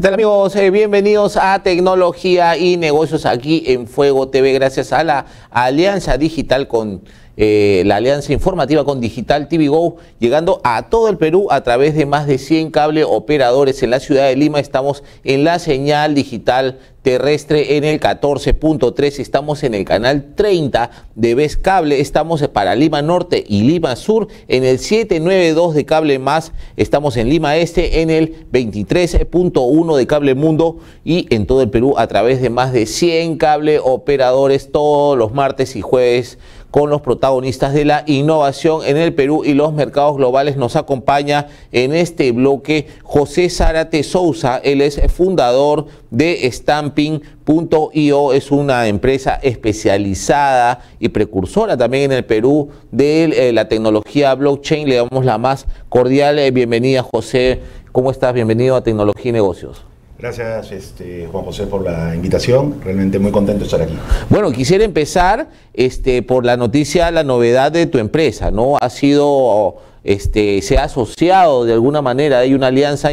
tal, amigos? Bienvenidos a Tecnología y Negocios aquí en Fuego TV, gracias a la alianza digital con la alianza informativa con Digital TV Go, llegando a todo el Perú a través de más de 100 cable operadores en la ciudad de Lima. Estamos en la señal digital terrestre en el 14.3, estamos en el canal 30 de Vez Cable, estamos para Lima Norte y Lima Sur en el 792 de Cable Más, estamos en Lima Este en el 23.1 de Cable Mundo y en todo el Perú a través de más de 100 cable operadores todos los martes y jueves con los protagonistas de la innovación en el Perú y los mercados globales. Nos acompaña en este bloque José Zárate Sousa, él es fundador de Stamping.io, es una empresa especializada y precursora también en el Perú de la tecnología blockchain. Le damos la más cordial bienvenida, José. ¿Cómo estás? Bienvenido a Tecnología y Negocios. Gracias, Juan José, por la invitación. Realmente muy contento de estar aquí. Bueno, quisiera empezar por la noticia, la novedad de tu empresa, ¿no? Ha sido, se ha asociado de alguna manera, hay una alianza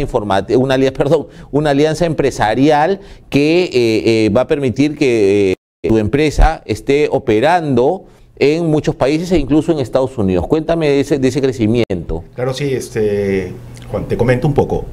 una alianza empresarial que va a permitir que tu empresa esté operando en muchos países e incluso en Estados Unidos. Cuéntame de ese crecimiento. Claro, sí, Juan, te comento un poco.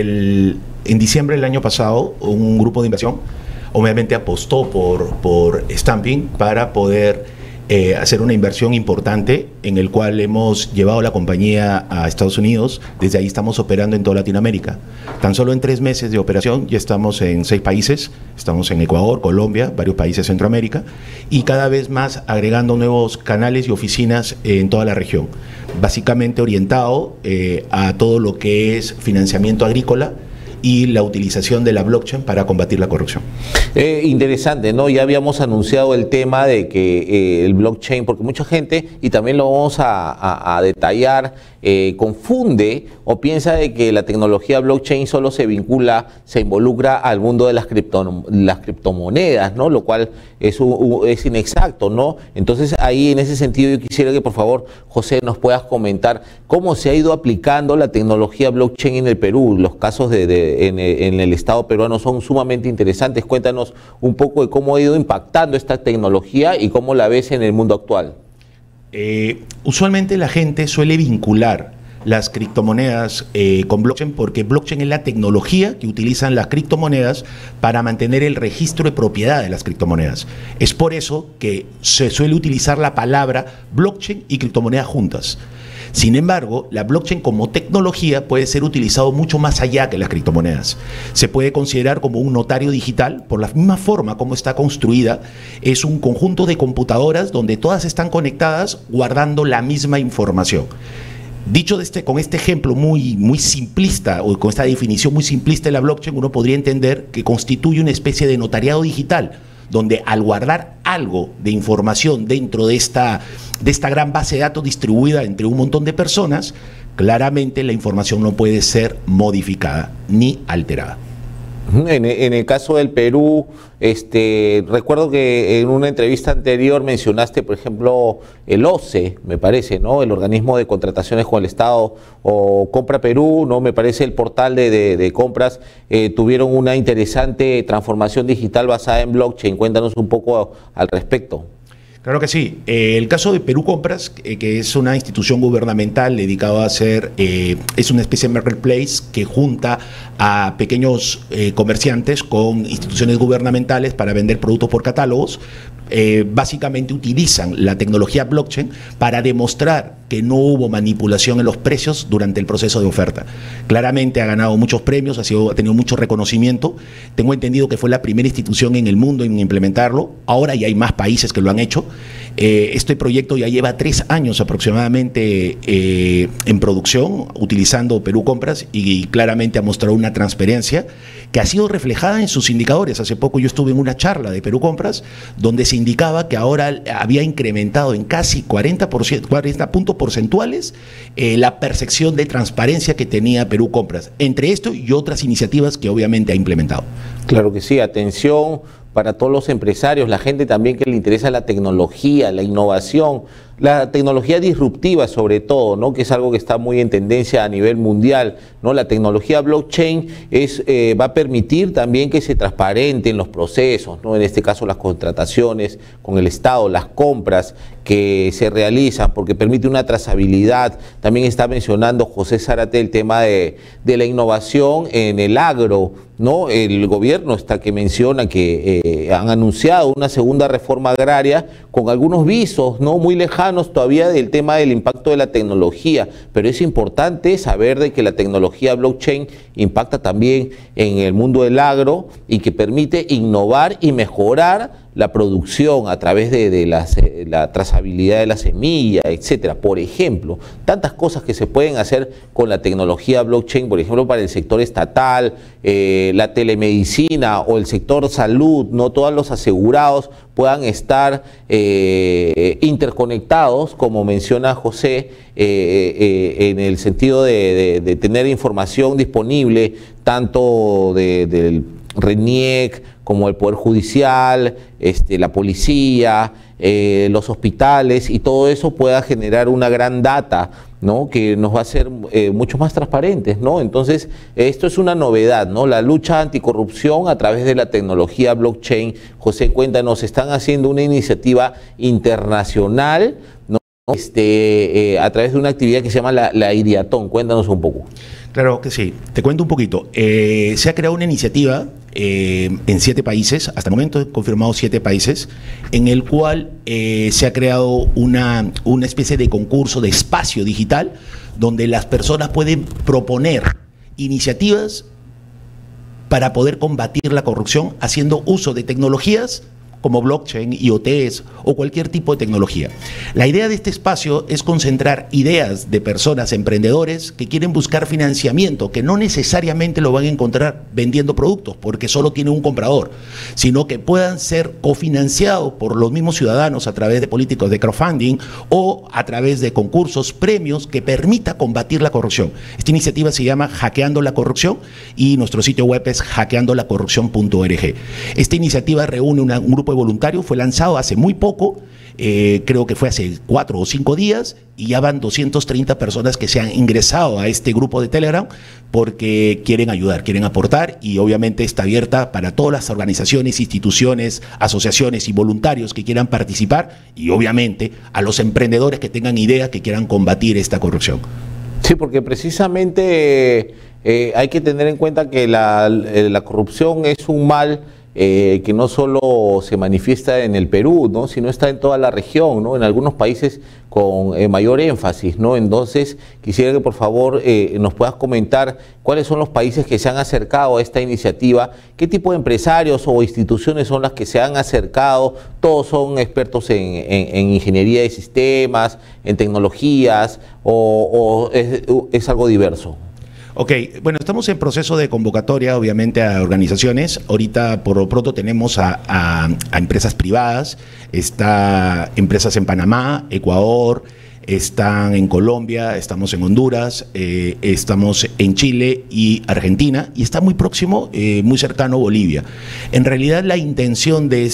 En diciembre del año pasado, un grupo de inversión obviamente apostó por Stamping para poder hacer una inversión importante en el cual hemos llevado la compañía a Estados Unidos. Desde ahí estamos operando en toda Latinoamérica. Tan solo en 3 meses de operación ya estamos en 6 países. Estamos en Ecuador, Colombia, varios países de Centroamérica y cada vez más agregando nuevos canales y oficinas en toda la región. Básicamente orientado a todo lo que es financiamiento agrícola y la utilización de la blockchain para combatir la corrupción. Interesante, ¿no? Ya habíamos anunciado el tema de que el blockchain, porque mucha gente, y también lo vamos a detallar, confunde o piensa de que la tecnología blockchain solo se involucra al mundo de las criptomonedas, ¿no? Lo cual es inexacto, ¿no? Entonces ahí en ese sentido yo quisiera que por favor, José, nos puedas comentar cómo se ha ido aplicando la tecnología blockchain en el Perú. Los casos en el Estado peruano son sumamente interesantes. Cuéntanos un poco de cómo ha ido impactando esta tecnología y cómo la ves en el mundo actual. Usualmente la gente suele vincular las criptomonedas con blockchain porque blockchain es la tecnología que utilizan las criptomonedas para mantener el registro de propiedad de las criptomonedas. Es por eso que se suele utilizar la palabra blockchain y criptomonedas juntas. Sin embargo, la blockchain como tecnología puede ser utilizado mucho más allá que las criptomonedas. Se puede considerar como un notario digital, por la misma forma como está construida. Es un conjunto de computadoras donde todas están conectadas guardando la misma información. Dicho con este ejemplo muy simplista, o con esta definición muy simplista de la blockchain, uno podría entender que constituye una especie de notariado digital, donde al guardar algo de información dentro de esta gran base de datos distribuida entre un montón de personas, claramente la información no puede ser modificada ni alterada. En el caso del Perú, recuerdo que en una entrevista anterior mencionaste, por ejemplo, el OCE, me parece, ¿no? El organismo de contrataciones con el Estado, o Compra Perú, ¿no? Me parece el portal de compras, tuvieron una interesante transformación digital basada en blockchain. Cuéntanos un poco al respecto. Claro que sí. El caso de Perú Compras, que es una institución gubernamental dedicada a hacer, es una especie de marketplace que junta a pequeños comerciantes con instituciones gubernamentales para vender productos por catálogos. Básicamente utilizan la tecnología blockchain para demostrar que no hubo manipulación en los precios durante el proceso de oferta. Claramente ha ganado muchos premios, ha tenido mucho reconocimiento. Tengo entendido que fue la primera institución en el mundo en implementarlo. Ahora ya hay más países que lo han hecho. Este proyecto ya lleva 3 años aproximadamente en producción, utilizando Perú Compras, y claramente ha mostrado una transparencia que ha sido reflejada en sus indicadores. Hace poco yo estuve en una charla de Perú Compras donde se indicaba que ahora había incrementado en casi 40 puntos porcentuales la percepción de transparencia que tenía Perú Compras, entre esto y otras iniciativas que obviamente ha implementado. Claro que sí, atención para todos los empresarios, la gente también que le interesa la tecnología, la innovación, la tecnología disruptiva sobre todo, ¿no? Que es algo que está muy en tendencia a nivel mundial, ¿no? La tecnología blockchain va a permitir también que se transparenten los procesos, ¿no? En este caso las contrataciones con el Estado, las compras que se realizan, porque permite una trazabilidad. También está mencionando José Zárate el tema de la innovación en el agro, ¿no? El gobierno está que menciona que han anunciado una segunda reforma agraria con algunos visos, ¿no? Muy lejanos todavía del tema del impacto de la tecnología, pero es importante saber de que la tecnología blockchain impacta también en el mundo del agro y que permite innovar y mejorar la producción a través de la trazabilidad de la semilla, etcétera. Por ejemplo, tantas cosas que se pueden hacer con la tecnología blockchain, por ejemplo, para el sector estatal, la telemedicina o el sector salud, no todos los asegurados puedan estar interconectados, como menciona José, en el sentido de tener información disponible, tanto del RENIEC como el Poder Judicial, la policía, los hospitales, y todo eso pueda generar una gran data, ¿no? Que nos va a hacer mucho más transparentes, ¿no? Entonces, esto es una novedad, ¿no? La lucha anticorrupción a través de la tecnología blockchain. José, cuéntanos, están haciendo una iniciativa internacional, ¿no? A través de una actividad que se llama la Iriatón. Cuéntanos un poco. Claro que sí, te cuento un poquito. Se ha creado una iniciativa en 7 países, hasta el momento he confirmado 7 países, en el cual se ha creado una especie de concurso de espacio digital donde las personas pueden proponer iniciativas para poder combatir la corrupción haciendo uso de tecnologías como blockchain, IoTs o cualquier tipo de tecnología. La idea de este espacio es concentrar ideas de personas, emprendedores, que quieren buscar financiamiento, que no necesariamente lo van a encontrar vendiendo productos, porque solo tiene un comprador, sino que puedan ser cofinanciados por los mismos ciudadanos a través de políticas de crowdfunding o a través de concursos, premios que permita combatir la corrupción. Esta iniciativa se llama Hackeando la Corrupción y nuestro sitio web es hackeandolacorrupción.org. Esta iniciativa reúne un grupo de voluntarios, fue lanzado hace muy poco, creo que fue hace 4 o 5 días, y ya van 230 personas que se han ingresado a este grupo de Telegram porque quieren ayudar, quieren aportar, y obviamente está abierta para todas las organizaciones, instituciones, asociaciones y voluntarios que quieran participar, y obviamente a los emprendedores que tengan idea que quieran combatir esta corrupción. Sí, porque precisamente hay que tener en cuenta que la corrupción es un mal que no solo se manifiesta en el Perú, ¿no? Sino está en toda la región, ¿no? En algunos países con mayor énfasis, ¿no? Entonces, quisiera que por favor nos puedas comentar cuáles son los países que se han acercado a esta iniciativa, qué tipo de empresarios o instituciones son las que se han acercado. Todos son expertos en ingeniería de sistemas, en tecnologías, o es algo diverso. Ok, bueno, estamos en proceso de convocatoria, obviamente, a organizaciones. Ahorita, por lo pronto, tenemos a empresas privadas, empresas en Panamá, Ecuador, están en Colombia, estamos en Honduras, estamos en Chile y Argentina, y está muy próximo, muy cercano, Bolivia. En realidad, la intención de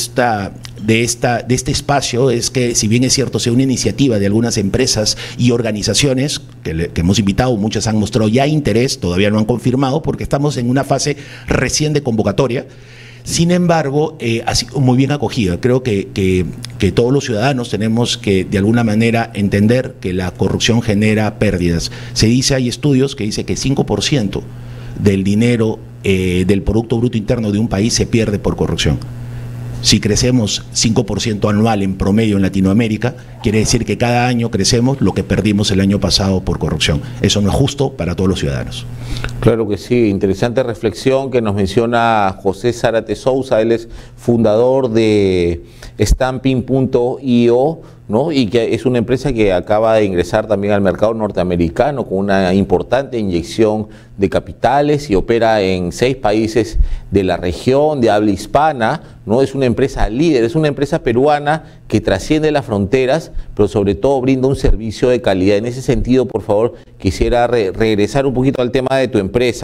este espacio es que, si bien es cierto, sea una iniciativa de algunas empresas y organizaciones que hemos invitado, muchas han mostrado ya interés, todavía no han confirmado porque estamos en una fase recién de convocatoria. Sin embargo, ha sido muy bien acogida. Creo que todos los ciudadanos tenemos que, de alguna manera, entender que la corrupción genera pérdidas. Se dice, hay estudios que dicen que 5% del dinero del Producto Bruto Interno de un país se pierde por corrupción. Si crecemos 5% anual en promedio en Latinoamérica, quiere decir que cada año crecemos lo que perdimos el año pasado por corrupción. Eso no es justo para todos los ciudadanos. Claro que sí, interesante reflexión que nos menciona José Zárate Sousa. Él es fundador de Stamping.io, ¿no? Y que es una empresa que acaba de ingresar también al mercado norteamericano con una importante inyección de capitales y opera en 6 países de la región de habla hispana, ¿no? Es una empresa líder, es una empresa peruana que trasciende las fronteras, pero sobre todo brinda un servicio de calidad. En ese sentido, por favor, quisiera regresar un poquito al tema de tu empresa,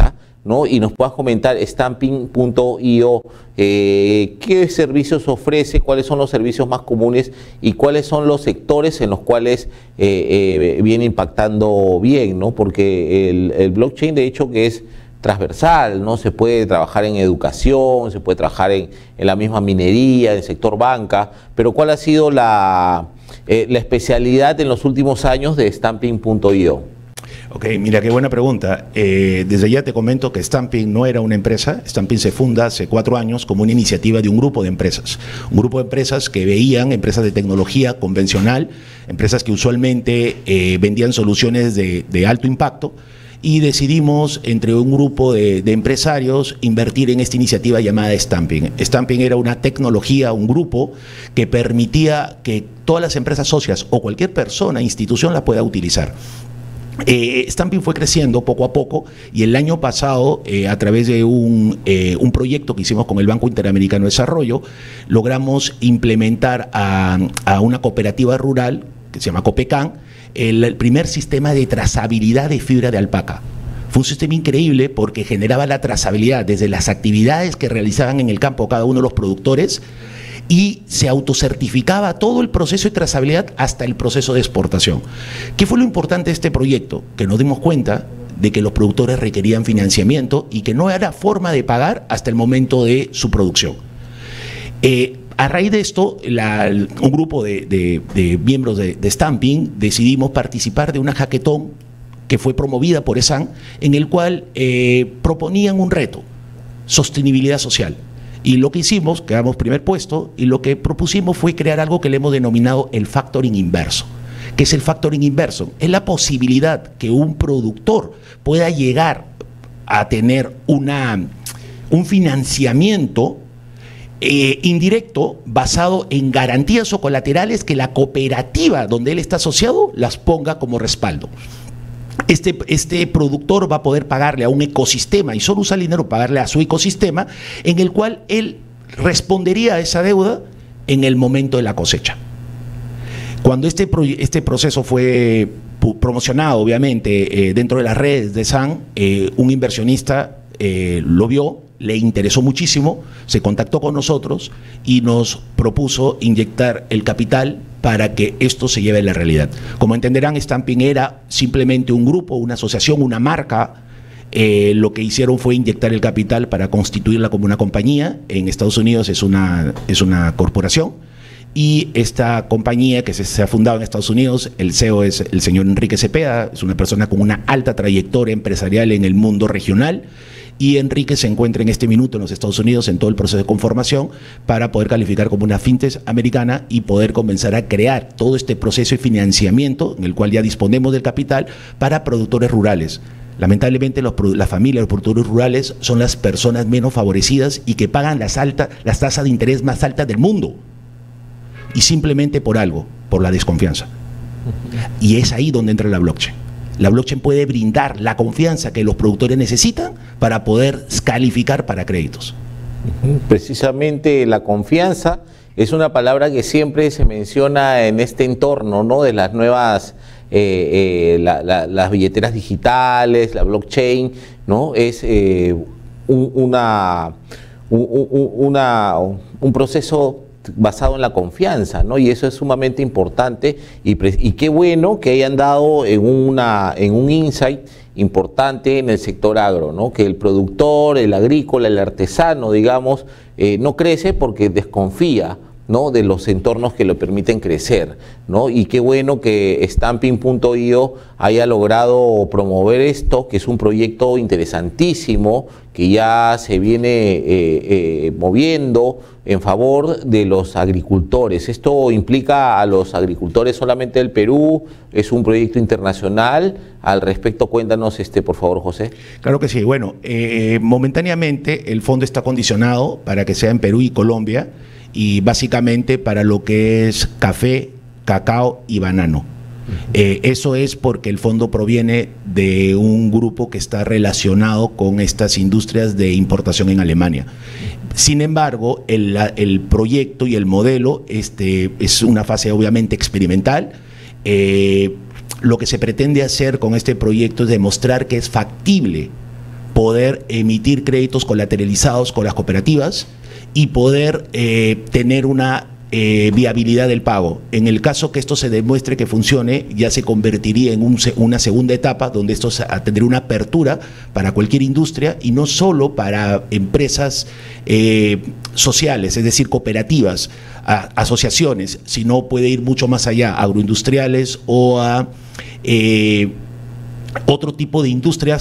¿no? Y nos puedas comentar Stamping.io, qué servicios ofrece, cuáles son los servicios más comunes y cuáles son los sectores en los cuales viene impactando bien, ¿no? Porque el blockchain, de hecho, que es transversal, ¿no? Se puede trabajar en educación, se puede trabajar en la misma minería, en el sector banca, pero ¿cuál ha sido la especialidad en los últimos años de Stamping.io? Ok, mira, qué buena pregunta. Desde ya te comento que Stamping no era una empresa. Stamping se funda hace 4 años como una iniciativa de un grupo de empresas. Un grupo de empresas que veían, empresas de tecnología convencional, empresas que usualmente vendían soluciones de alto impacto, y decidimos, entre un grupo de empresarios, invertir en esta iniciativa llamada Stamping. Stamping era una tecnología, un grupo que permitía que todas las empresas socias o cualquier persona, institución la pueda utilizar. Stamping fue creciendo poco a poco y el año pasado, a través de un proyecto que hicimos con el Banco Interamericano de Desarrollo, logramos implementar a una cooperativa rural que se llama Copecan el primer sistema de trazabilidad de fibra de alpaca. Fue un sistema increíble porque generaba la trazabilidad desde las actividades que realizaban en el campo cada uno de los productores, y se autocertificaba todo el proceso de trazabilidad hasta el proceso de exportación. ¿Qué fue lo importante de este proyecto? Que nos dimos cuenta de que los productores requerían financiamiento y que no era forma de pagar hasta el momento de su producción. A raíz de esto, un grupo de miembros de Stamping decidimos participar de una hackathon que fue promovida por ESAN, en el cual proponían un reto: sostenibilidad social. Y lo que hicimos, quedamos primer puesto, y lo que propusimos fue crear algo que le hemos denominado el factoring inverso. ¿Qué es el factoring inverso? Es la posibilidad que un productor pueda llegar a tener un financiamiento indirecto basado en garantías o colaterales que la cooperativa donde él está asociado las ponga como respaldo. Este productor va a poder pagarle a un ecosistema, y solo usa el dinero para pagarle a su ecosistema, en el cual él respondería a esa deuda en el momento de la cosecha. Cuando este proceso fue promocionado, obviamente, dentro de las redes de SAN, un inversionista lo vio, le interesó muchísimo, se contactó con nosotros y nos propuso inyectar el capital para que esto se lleve a la realidad. Como entenderán, Stamping era simplemente un grupo, una asociación, una marca. Lo que hicieron fue inyectar el capital para constituirla como una compañía. En Estados Unidos es una corporación, y esta compañía que se ha fundado en Estados Unidos, el CEO es el señor Enrique Cepeda, es una persona con una alta trayectoria empresarial en el mundo regional, y Enrique se encuentra en este minuto en los Estados Unidos en todo el proceso de conformación para poder calificar como una fintech americana y poder comenzar a crear todo este proceso de financiamiento en el cual ya disponemos del capital para productores rurales. Lamentablemente las familias de los productores rurales son las personas menos favorecidas y que pagan las tasas de interés más altas del mundo, y simplemente por algo, por la desconfianza. Y es ahí donde entra la blockchain. La blockchain puede brindar la confianza que los productores necesitan para poder calificar para créditos. Precisamente la confianza es una palabra que siempre se menciona en este entorno, ¿no? De las nuevas, las billeteras digitales, la blockchain, ¿no? Es un proceso basado en la confianza, ¿no? Y eso es sumamente importante, y qué bueno que hayan dado en un insight importante en el sector agro, ¿no? Que el productor, el agrícola, el artesano, digamos, no crece porque desconfía, ¿no? De los entornos que lo permiten crecer, ¿no? Y qué bueno que Stamping.io haya logrado promover esto, que es un proyecto interesantísimo que ya se viene moviendo en favor de los agricultores. Esto implica a los agricultores solamente del Perú, es un proyecto internacional. Al respecto, cuéntanos, por favor, José. Claro que sí. Bueno, momentáneamente el fondo está condicionado para que sea en Perú y Colombia, y básicamente para lo que es café, cacao y banano. Eso es porque el fondo proviene de un grupo que está relacionado con estas industrias de importación en Alemania. Sin embargo, el proyecto y el modelo es una fase obviamente experimental. Lo que se pretende hacer con este proyecto es demostrar que es factible poder emitir créditos colateralizados con las cooperativas y poder tener una viabilidad del pago. En el caso que esto se demuestre que funcione, ya se convertiría en una segunda etapa donde esto tendría una apertura para cualquier industria y no solo para empresas sociales, es decir, cooperativas, asociaciones, sino puede ir mucho más allá, agroindustriales o a otro tipo de industrias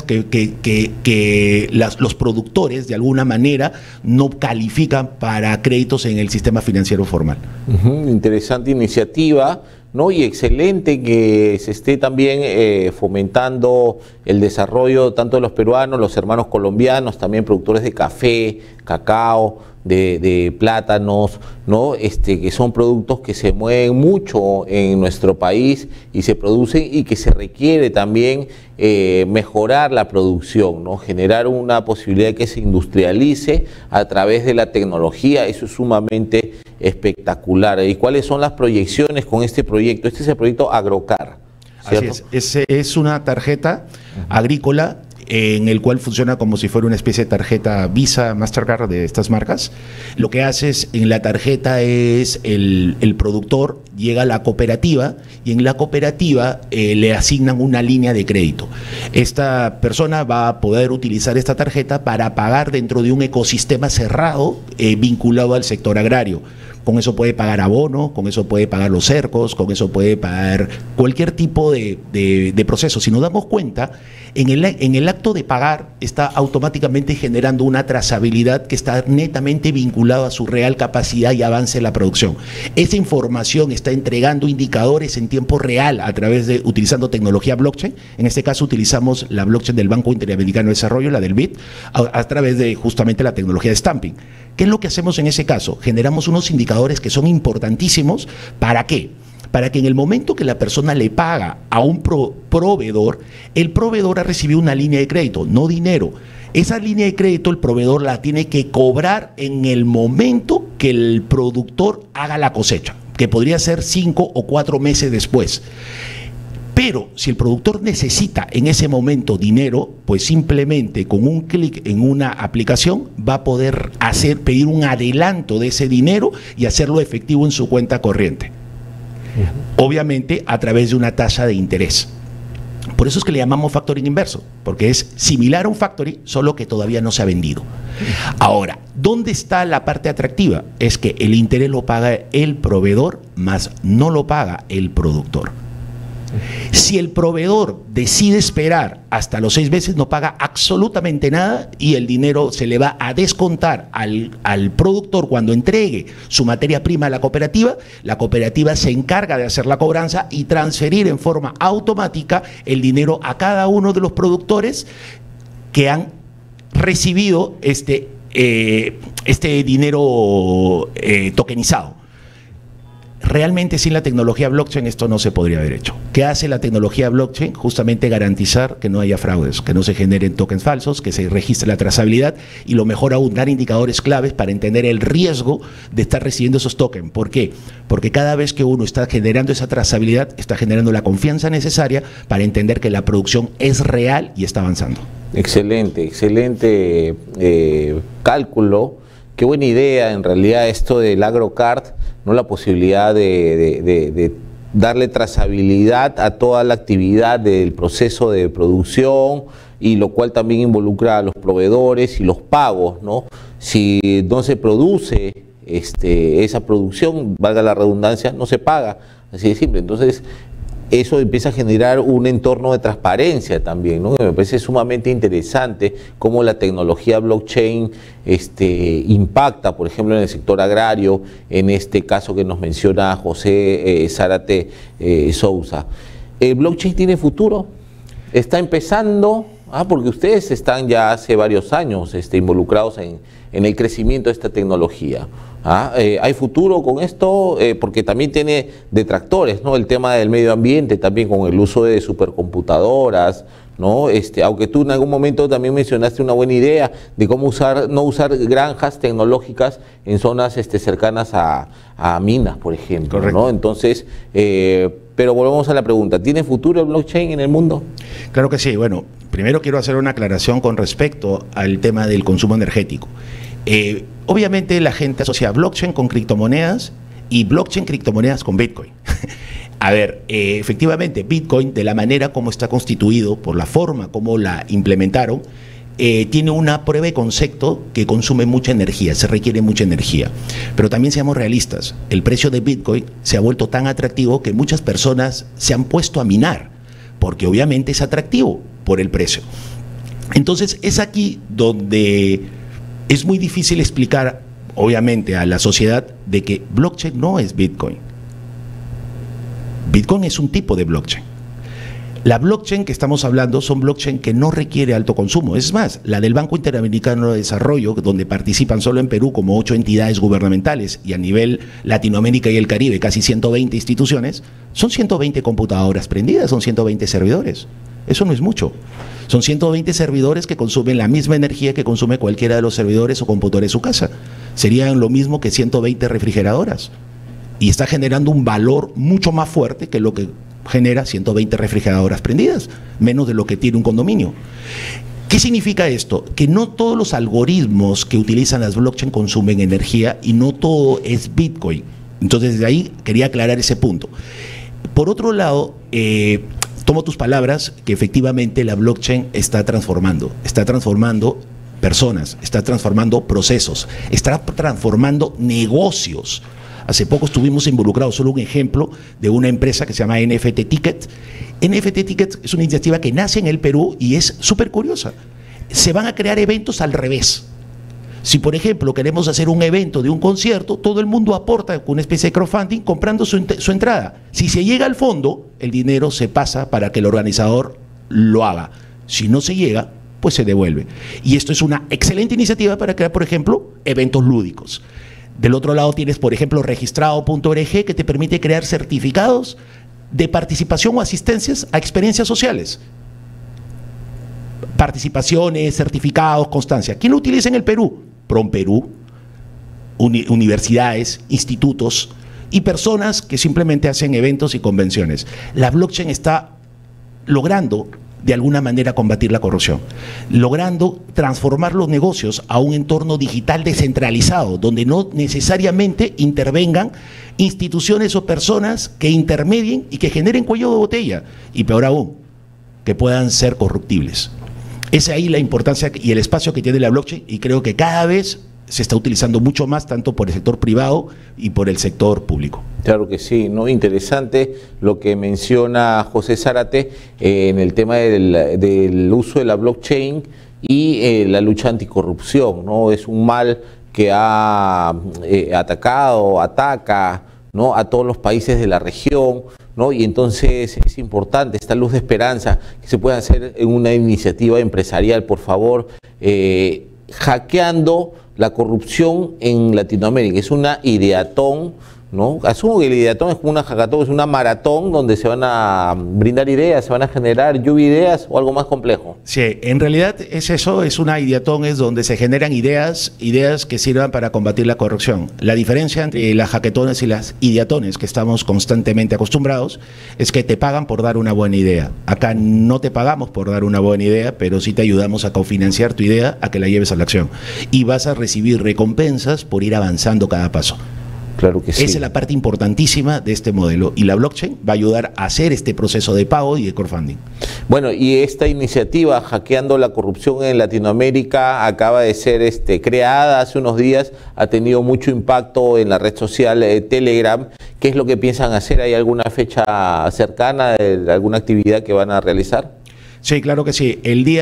que los productores de alguna manera no califican para créditos en el sistema financiero formal. Interesante iniciativa, ¿no? Y excelente que se esté también fomentando el desarrollo tanto de los peruanos, los hermanos colombianos, también productores de café, cacao, de plátanos, ¿no? Que son productos que se mueven mucho en nuestro país y se producen y que se requiere también mejorar la producción, ¿no? Generar una posibilidad de que se industrialice a través de la tecnología. Eso es sumamente espectacular. ¿Y cuáles son las proyecciones con este proyecto? Este es el proyecto AgroCard, ¿cierto? Así es una tarjeta agrícola en el cual funciona como si fuera una especie de tarjeta Visa, Mastercard de estas marcas. Lo que haces en la tarjeta es el productor llega a la cooperativa y en la cooperativa le asignan una línea de crédito. Esta persona va a poder utilizar esta tarjeta para pagar dentro de un ecosistema cerrado vinculado al sector agrario. Con eso puede pagar abono, con eso puede pagar los cercos, con eso puede pagar cualquier tipo de proceso. Si nos damos cuenta, en el acto de pagar está automáticamente generando una trazabilidad que está netamente vinculada a su real capacidad y avance en la producción. Esa información está entregando indicadores en tiempo real a través de, utilizando tecnología blockchain. En este caso utilizamos la blockchain del Banco Interamericano de Desarrollo, la del BID, a través de justamente la tecnología de stamping. ¿Qué es lo que hacemos en ese caso? Generamos unos indicadores que son importantísimos. ¿Para qué? Para que en el momento que la persona le paga a un proveedor, el proveedor ha recibido una línea de crédito, no dinero. Esa línea de crédito el proveedor la tiene que cobrar en el momento que el productor haga la cosecha, que podría ser 5 o 4 meses después. Pero si el productor necesita en ese momento dinero, pues simplemente con un clic en una aplicación va a poder pedir un adelanto de ese dinero y hacerlo efectivo en su cuenta corriente. Obviamente a través de una tasa de interés. Por eso es que le llamamos factoring inverso, porque es similar a un factoring, solo que todavía no se ha vendido. Ahora, ¿dónde está la parte atractiva? Es que el interés lo paga el proveedor, más no lo paga el productor. Si el proveedor decide esperar hasta los 6 meses, no paga absolutamente nada y el dinero se le va a descontar al productor cuando entregue su materia prima a la cooperativa se encarga de hacer la cobranza y transferir en forma automática el dinero a cada uno de los productores que han recibido este dinero tokenizado. Realmente sin la tecnología blockchain esto no se podría haber hecho. ¿Qué hace la tecnología blockchain? Justamente garantizar que no haya fraudes, que no se generen tokens falsos, que se registre la trazabilidad y lo mejor aún, dar indicadores claves para entender el riesgo de estar recibiendo esos tokens. ¿Por qué? Porque cada vez que uno está generando esa trazabilidad, está generando la confianza necesaria para entender que la producción es real y está avanzando. Excelente, excelente cálculo. Qué buena idea en realidad esto del AgroCard, ¿no? La posibilidad de darle trazabilidad a toda la actividad del proceso de producción y lo cual también involucra a los proveedores y los pagos, ¿no? Si no se produce esa producción, valga la redundancia, no se paga, así de simple. Entonces eso empieza a generar un entorno de transparencia también, ¿no? Me parece sumamente interesante cómo la tecnología blockchain impacta, por ejemplo, en el sector agrario, en este caso que nos menciona José Zárate Sousa. ¿El blockchain tiene futuro? ¿Está empezando? Porque ustedes están ya hace varios años involucrados en el crecimiento de esta tecnología. ¿Hay futuro con esto? Porque también tiene detractores, ¿no? El tema del medio ambiente, también con el uso de supercomputadoras, ¿no? Aunque tú en algún momento también mencionaste una buena idea de cómo no usar granjas tecnológicas en zonas cercanas a minas, por ejemplo, ¿no? Entonces, pero volvemos a la pregunta, ¿tiene futuro el blockchain en el mundo? Claro que sí. Bueno, primero quiero hacer una aclaración con respecto al tema del consumo energético. Obviamente la gente asocia blockchain con criptomonedas y blockchain criptomonedas con Bitcoin. A ver, efectivamente Bitcoin, de la manera como está constituido, por la forma como la implementaron, tiene una prueba de concepto que consume mucha energía, se requiere mucha energía. Pero también seamos realistas, el precio de Bitcoin se ha vuelto tan atractivo que muchas personas se han puesto a minar, porque obviamente es atractivo por el precio. Entonces es aquí donde es muy difícil explicar, obviamente, a la sociedad de que blockchain no es Bitcoin. Bitcoin es un tipo de blockchain. La blockchain que estamos hablando son blockchain que no requiere alto consumo. Es más, la del Banco Interamericano de Desarrollo, donde participan solo en Perú como 8 entidades gubernamentales y a nivel Latinoamérica y el Caribe casi 120 instituciones, son 120 computadoras prendidas, son 120 servidores. Eso no es mucho. Son 120 servidores que consumen la misma energía que consume cualquiera de los servidores o computadores de su casa. Serían lo mismo que 120 refrigeradoras. Y está generando un valor mucho más fuerte que lo que genera 120 refrigeradoras prendidas, menos de lo que tiene un condominio. ¿Qué significa esto? Que no todos los algoritmos que utilizan las blockchain consumen energía y no todo es Bitcoin. Entonces, desde ahí quería aclarar ese punto. Por otro lado, tomo tus palabras que efectivamente la blockchain está transformando personas, está transformando procesos, está transformando negocios. Hace poco estuvimos involucrados, solo un ejemplo, de una empresa que se llama NFT Ticket. NFT Ticket es una iniciativa que nace en el Perú y es súper curiosa. Se van a crear eventos al revés. Si, por ejemplo, queremos hacer un evento de un concierto, todo el mundo aporta con una especie de crowdfunding comprando su entrada. Si se llega al fondo, el dinero se pasa para que el organizador lo haga. Si no se llega, pues se devuelve. Y esto es una excelente iniciativa para crear, por ejemplo, eventos lúdicos. Del otro lado tienes, por ejemplo, registrado.org, que te permite crear certificados de participación o asistencias a experiencias sociales. Participaciones, certificados, constancia. ¿Quién lo utiliza en el Perú? PROMPERÚ, universidades, institutos y personas que simplemente hacen eventos y convenciones. La blockchain está logrando de alguna manera combatir la corrupción, logrando transformar los negocios a un entorno digital descentralizado, donde no necesariamente intervengan instituciones o personas que intermedien y que generen cuello de botella, y peor aún, que puedan ser corruptibles. Es ahí la importancia y el espacio que tiene la blockchain, y creo que cada vez se está utilizando mucho más, tanto por el sector privado y por el sector público. Claro que sí, ¿no? Interesante lo que menciona José Zárate en el tema del uso de la blockchain y la lucha anticorrupción, ¿no? Es un mal que ha ataca, ¿no?, a todos los países de la región, ¿no? Y entonces es importante esta luz de esperanza que se pueda hacer en una iniciativa empresarial, por favor, hackeando la corrupción en Latinoamérica. Es una ideatón, ¿no? Asumo que el ideatón es como una hackathon, es una maratón donde se van a brindar ideas, se van a generar lluvia de ideas, o algo más complejo. Sí, en realidad es eso, es una ideatón, es donde se generan ideas que sirvan para combatir la corrupción. La diferencia entre las hackatones y las ideatones que estamos constantemente acostumbrados es que te pagan por dar una buena idea. Acá no te pagamos por dar una buena idea, pero sí te ayudamos a cofinanciar tu idea a que la lleves a la acción. Y vas a recibir recompensas por ir avanzando cada paso. Claro que sí. Esa es la parte importantísima de este modelo, y la blockchain va a ayudar a hacer este proceso de pago y de crowdfunding. Bueno, y esta iniciativa Hackeando la Corrupción en Latinoamérica acaba de ser creada hace unos días, ha tenido mucho impacto en la red social Telegram. ¿Qué es lo que piensan hacer? ¿Hay alguna fecha cercana de alguna actividad que van a realizar? Sí, claro que sí.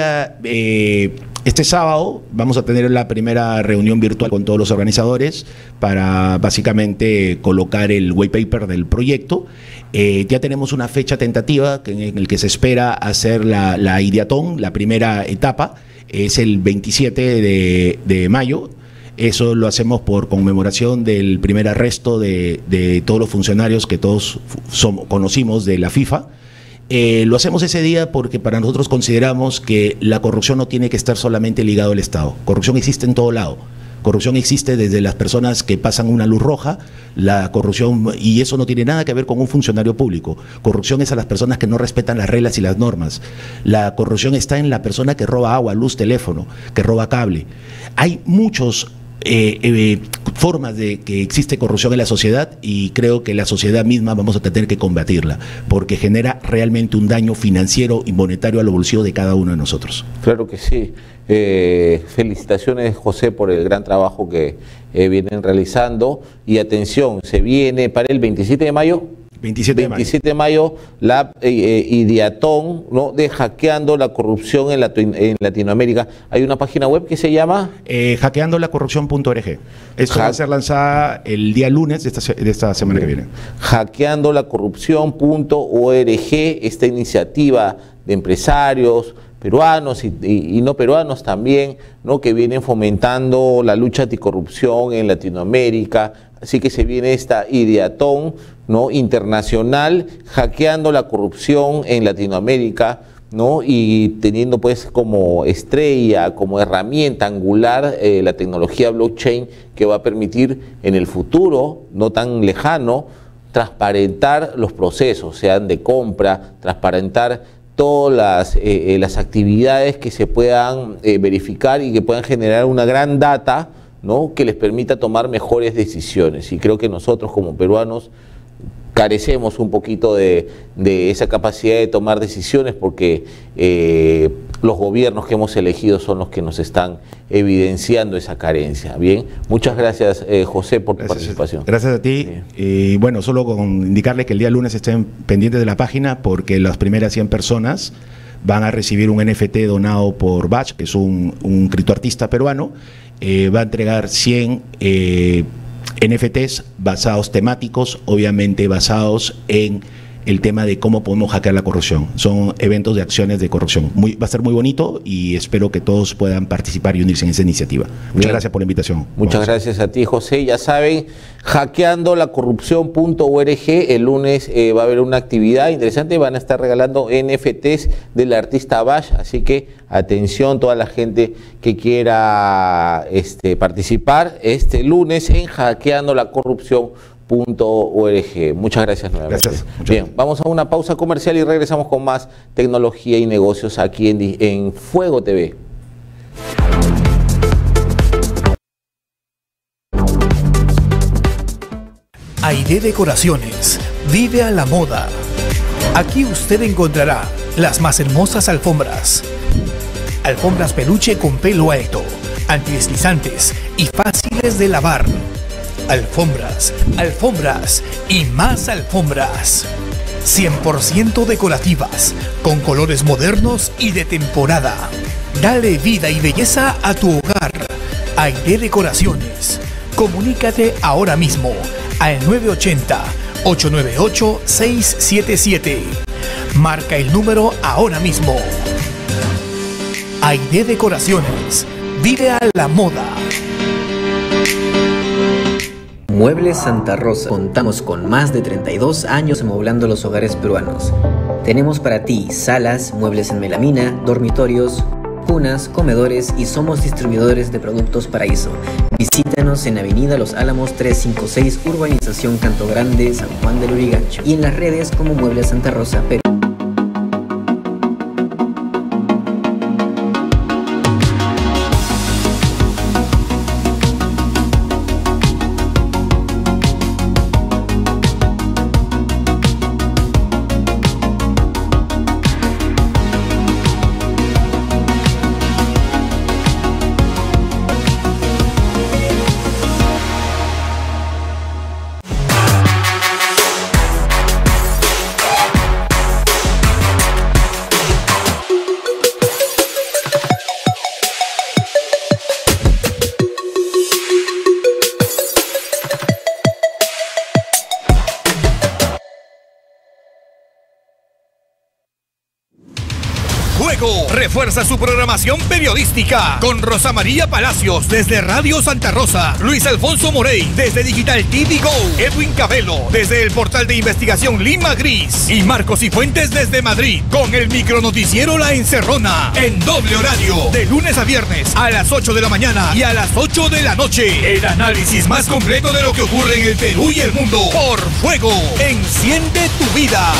Este sábado vamos a tener la primera reunión virtual con todos los organizadores para básicamente colocar el white paper del proyecto. Ya tenemos una fecha tentativa en el que se espera hacer la ideatón, la primera etapa, es el 27 de mayo. Eso lo hacemos por conmemoración del primer arresto de todos los funcionarios que todos conocimos de la FIFA. Lo hacemos ese día porque para nosotros consideramos que la corrupción no tiene que estar solamente ligado al Estado. Corrupción existe en todo lado. Corrupción existe desde las personas que pasan una luz roja, la corrupción, y eso no tiene nada que ver con un funcionario público. Corrupción es a las personas que no respetan las reglas y las normas. La corrupción está en la persona que roba agua, luz, teléfono, que roba cable. Hay muchos formas de que existe corrupción en la sociedad, y creo que la sociedad misma vamos a tener que combatirla, porque genera realmente un daño financiero y monetario a los bolsillos de cada uno de nosotros. Claro que sí. Felicitaciones, José, por el gran trabajo que vienen realizando, y atención, se viene para el 27 de mayo. 27 de mayo, la Ideatón, ¿no?, de Hackeando la Corrupción en Latinoamérica. Hay una página web que se llama hackeandolacorrupción.org. Esto va a ser lanzada el día lunes de esta semana que viene. Hackeandolacorrupción.org, esta iniciativa de empresarios peruanos y no peruanos también, ¿no?, que vienen fomentando la lucha anticorrupción en Latinoamérica. Así que se viene esta Ideatón, ¿no?, internacional, hackeando la corrupción en Latinoamérica, ¿no?, y teniendo pues como estrella, como herramienta angular la tecnología blockchain, que va a permitir en el futuro, no tan lejano, transparentar los procesos, sean de compra, transparentar todas las actividades que se puedan verificar y que puedan generar una gran data, ¿no?, que les permita tomar mejores decisiones. Y creo que nosotros como peruanos carecemos un poquito de esa capacidad de tomar decisiones, porque los gobiernos que hemos elegido son los que nos están evidenciando esa carencia. Bien, muchas gracias, José, por tu participación. Gracias a ti. Y bueno, solo con indicarles que el día lunes estén pendientes de la página, porque las primeras 100 personas van a recibir un NFT donado por Bach, que es un criptoartista peruano. Va a entregar 100 NFTs basados temáticos, obviamente basados en el tema de cómo podemos hackear la corrupción. Son eventos de acciones de corrupción. Va a ser muy bonito, y espero que todos puedan participar y unirse en esa iniciativa. Muchas gracias por la invitación. Muchas gracias a ti, José. Ya saben, hackeandolacorrupción.org, el lunes va a haber una actividad interesante, van a estar regalando NFTs del artista Bash, así que atención toda la gente que quiera participar este lunes en hackeandolacorrupción.org. Muchas gracias nuevamente. Gracias. Bien, vamos a una pausa comercial y regresamos con más tecnología y negocios aquí en Fuego TV. Aide Decoraciones, vive a la moda. Aquí usted encontrará las más hermosas alfombras. Alfombras peluche con pelo alto, antideslizantes y fáciles de lavar. Alfombras, alfombras y más alfombras. 100% decorativas, con colores modernos y de temporada. Dale vida y belleza a tu hogar. Aide Decoraciones. Comunícate ahora mismo al 980-898-677. Marca el número ahora mismo. Aide Decoraciones. Vive a la moda. Muebles Santa Rosa. Contamos con más de 32 años amoblando los hogares peruanos. Tenemos para ti salas, muebles en melamina, dormitorios, cunas, comedores, y somos distribuidores de productos Paraíso. Visítanos en Avenida Los Álamos 356, Urbanización Canto Grande, San Juan del Urigancho, y en las redes como Muebles Santa Rosa Perú. Fuego refuerza su programación periodística con Rosa María Palacios desde Radio Santa Rosa, Luis Alfonso Morey desde Digital TV Go, Edwin Cabello desde el portal de investigación Lima Gris y Marcos Cifuentes desde Madrid con el micronoticiero La Encerrona en doble horario de lunes a viernes a las 8 de la mañana y a las 8 de la noche. El análisis más completo de lo que ocurre en el Perú y el mundo por Fuego. Enciende tu vida.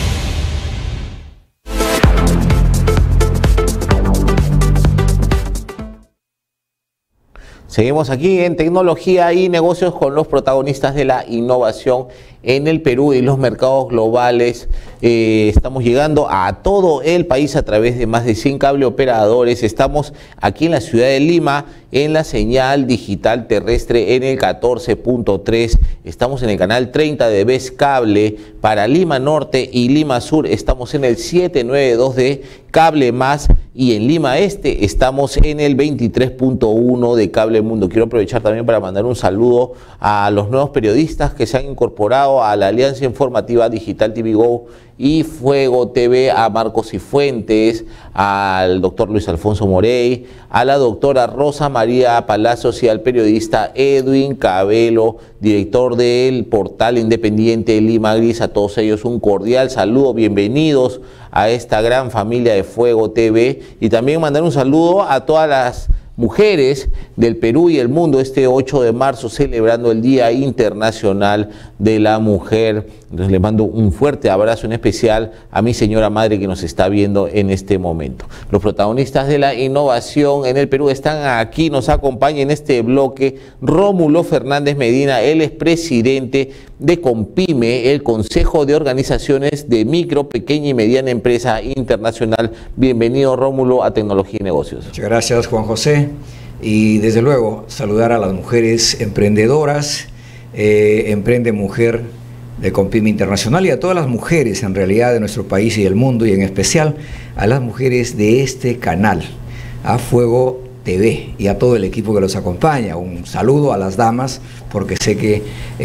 Seguimos aquí en Tecnología y Negocios con los protagonistas de la innovación en el Perú y los mercados globales. Estamos llegando a todo el país a través de más de 100 cable operadores. Estamos aquí en la ciudad de Lima en la señal digital terrestre en el 14.3. Estamos en el canal 30 de Best Cable. Para Lima Norte y Lima Sur estamos en el 792 de Cable Más. Y en Lima Este estamos en el 23.1 de Cable Mundo. Quiero aprovechar también para mandar un saludo a los nuevos periodistas que se han incorporado a la Alianza Informativa Digital TV Go y Fuego TV, a Marcos Cifuentes, al doctor Luis Alfonso Morey, a la doctora Rosa María Palacios y al periodista Edwin Cabello, director del portal independiente Lima Gris. A todos ellos un cordial saludo, bienvenidos a esta gran familia de Fuego TV, y también mandar un saludo a todas las mujeres del Perú y el mundo este 8 de marzo celebrando el Día Internacional de la Mujer. Entonces le mando un fuerte abrazo, en especial a mi señora madre que nos está viendo en este momento. Los protagonistas de la innovación en el Perú están aquí, nos acompaña en este bloque Rómulo Fernández Medina. Él es presidente de Compime, el Consejo de Organizaciones de Micro, Pequeña y Mediana Empresa Internacional. Bienvenido, Rómulo, a Tecnología y Negocios. Muchas gracias, Juan José. Y desde luego saludar a las mujeres emprendedoras, Emprende Mujer de Compime Internacional, y a todas las mujeres en realidad de nuestro país y del mundo, y en especial a las mujeres de este canal, a Fuego TV, y a todo el equipo que los acompaña. Un saludo a las damas, porque sé que